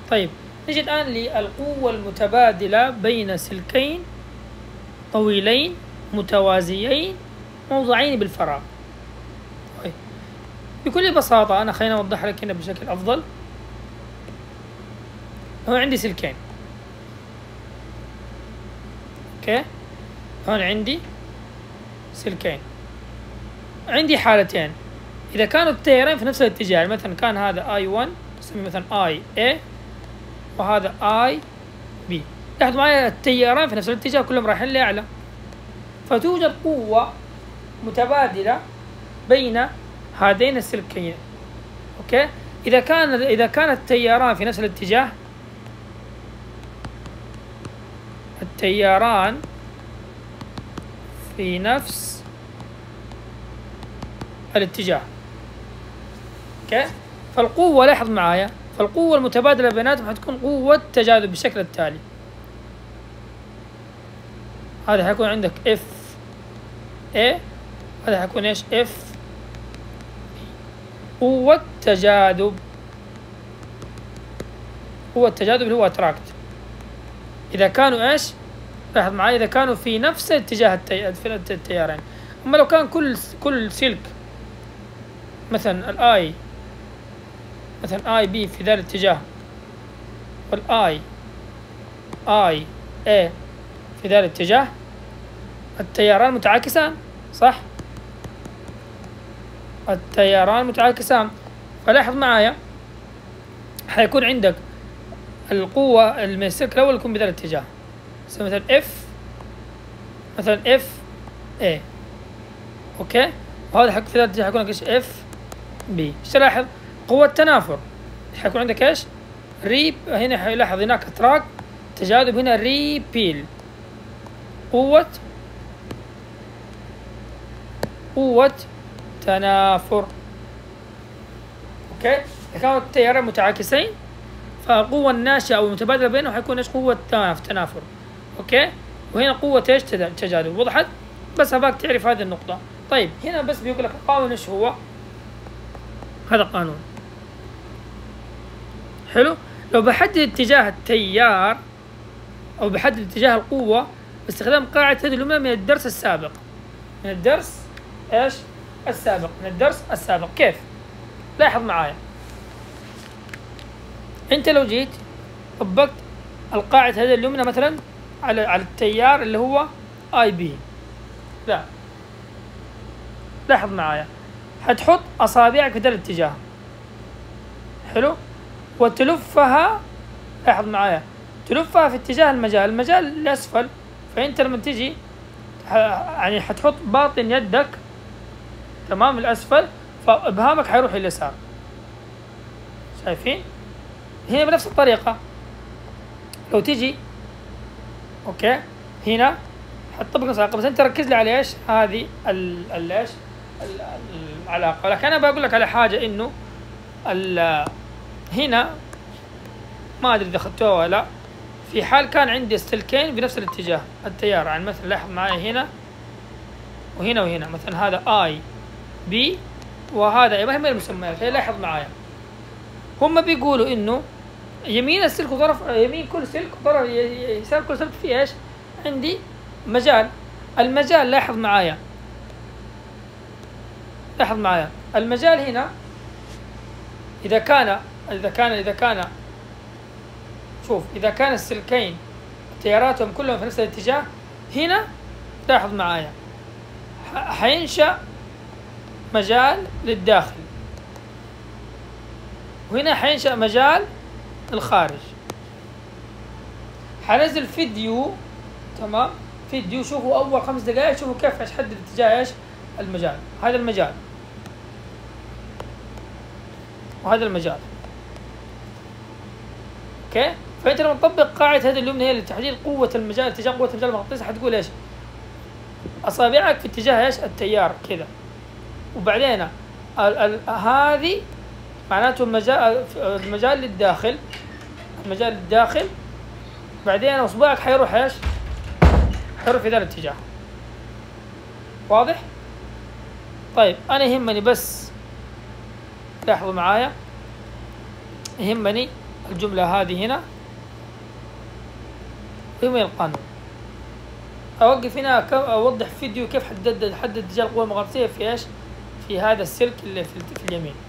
طيب نجي الآن للقوة المتبادلة بين سلكين طويلين متوازيين موضوعين بالفراغ. طيب بكل بساطة أنا خلينا أوضح لك هنا بشكل أفضل. هون عندي سلكين، أوكي، هون عندي سلكين، عندي حالتين. إذا كانوا التيارين في نفس الاتجاه، مثلا كان هذا I1 نسميه مثلا IA وهذا IB، لاحظوا معي التيارين في نفس الاتجاه كلهم رايحين لأعلى، فتوجد قوة متبادلة بين هذين السلكين. أوكي، إذا كان التياران في نفس الاتجاه، التياران في نفس الاتجاه، اوكي، فالقوة، لاحظ معايا، فالقوة المتبادلة بيناتهم حتكون قوة تجاذب بالشكل التالي. هذا حيكون عندك اف A، هذا حيكون ايش؟ اف قوة تجاذب. قوة التجاذب اللي هو اتراكت. إذا كانوا ايش؟ لاحظ معايا، إذا كانوا في نفس اتجاه التيارين. أما لو كان كل سلك مثلا الاي مثلا اي بي في ذا الاتجاه والاي اي اي في ذا الاتجاه، التياران متعاكسان، صح؟ التياران متعاكسان. فلاحظ معايا حيكون عندك القوة من السلك الأول يكون بذا الاتجاه، مثلا اف اي، اوكي، وهذا حق في ذا الاتجاه حيكون ايش؟ اف بي. ايش تلاحظ؟ قوة تنافر حيكون عندك ايش؟ هنا حيلاحظ هناك تراك تجاذب، هنا ريبيل، قوة تنافر. اوكي، إذا كانوا التيارين متعاكسين فالقوة الناشئة أو المتبادلة بينهم حيكون ايش؟ قوة تنافر. اوكي، وهنا قوة ايش؟ تجاذب. وضحت؟ بس أباك تعرف هذه النقطة. طيب هنا بس بيقول لك القانون ايش هو؟ هذا قانون حلو. لو بحدد اتجاه التيار أو بحدد اتجاه القوة باستخدام قاعدة هذه الجملة من الدرس السابق. من الدرس ايش؟ السابق. من الدرس السابق. كيف؟ لاحظ معايا، انت لو جيت طبقت القاعدة هذه اليمنى مثلا على التيار اللي هو اي بي، لا، لاحظ معايا، حتحط اصابعك في ذا الاتجاه، حلو، وتلفها، لاحظ معايا، تلفها في اتجاه المجال الاسفل. فانت لما تجي يعني حتحط باطن يدك تمام الاسفل، فابهامك حيروح لليسار. شايفين؟ هنا بنفس الطريقة لو تجي اوكي هنا حتطبق نفس العلاقة، بس انت ركز لي على ايش؟ هذه ايش؟ العلاقة. لكن انا بقول لك على حاجة، انه هنا ما ادري اذا اخذتوها ولا لا، في حال كان عندي السلكين بنفس الاتجاه التيار، يعني مثلا لاحظ معي هنا وهنا مثلا هذا اي بي وهذا ما هي المسميات، لاحظ معايا، هم بيقولوا انه يمين السلك وطرف يمين كل سلك وطرف يسار كل سلك فيه ايش؟ عندي مجال. المجال، لاحظ معايا المجال هنا اذا كان شوف، اذا كان السلكين تياراتهم كلهم في نفس الاتجاه، هنا لاحظ معايا حينشأ مجال للداخل، وهنا حينشأ مجال الخارج. حنزل فيديو، تمام، فيديو، شوفوا اول 5 دقائق، شوفوا كيف حدد اتجاه ايش؟ المجال. هذا المجال وهذا المجال، اوكي. فانت لما تطبق قاعده هذه اليمنى هي لتحديد قوه المجال، اتجاه قوه المجال المغناطيسي، حتقول ايش؟ اصابعك في اتجاه ايش؟ التيار كذا، وبعدين هذه معناته المجال للداخل، بعدين اصبعك حيروح ايش؟ حيروح في ذا الاتجاه. واضح؟ طيب انا يهمني بس لاحظوا معايا، يهمني الجملة هذه هنا ويمين القانون. أوقف هنا أوضح فيديو كيف حدد اتجاه القوة المغناطيسية في إيش؟ في هذا السلك اللي في اليمين.